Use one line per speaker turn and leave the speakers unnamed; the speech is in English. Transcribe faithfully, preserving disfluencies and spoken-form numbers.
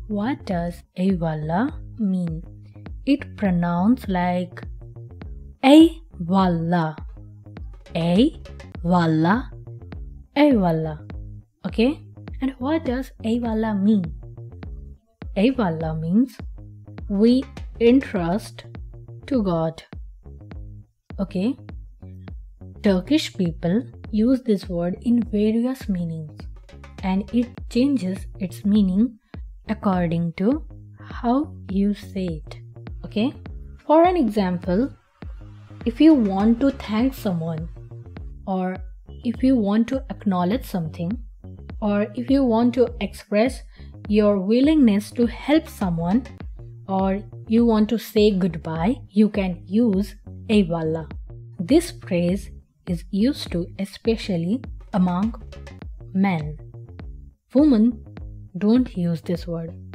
What does Eyvallah mean? It pronounced like Eyvallah. Eyvallah. Eyvallah. Okay? And what does Eyvallah mean? Eyvallah means we entrust to God. Okay? Turkish people use this word in various meanings, and it changes its meaning according to how you say it. Okay? For an example, if you want to thank someone, or if you want to acknowledge something, or if you want to express your willingness to help someone, or you want to say goodbye, you can use Eyvallah. This phrase is used to especially among men. Women don't use this word.